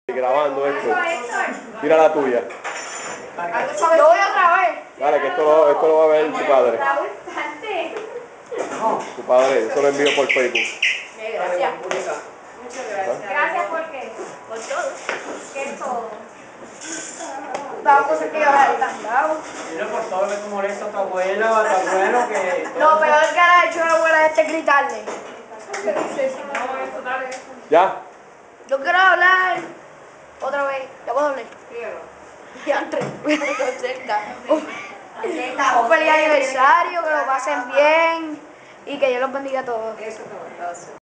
Grabando esto. Tira la tuya. Yo voy otra vez. Dale, que esto lo va a ver tu padre. Tu padre, eso lo envío por Facebook. Gracias. Muchas gracias. Gracias por todo. ¿Qué es todo? Todas cosas que yo había dado. Mira, por todo lo que molesta a tu abuela o a tu abuelo que... Lo peor que le ha hecho a la abuela es gritarle. ¿Ya? Yo quiero hablar otra vez. ¿Ya puedo hablar? Y antes. Un feliz aniversario, que lo pasen bien y que Dios los bendiga a todos.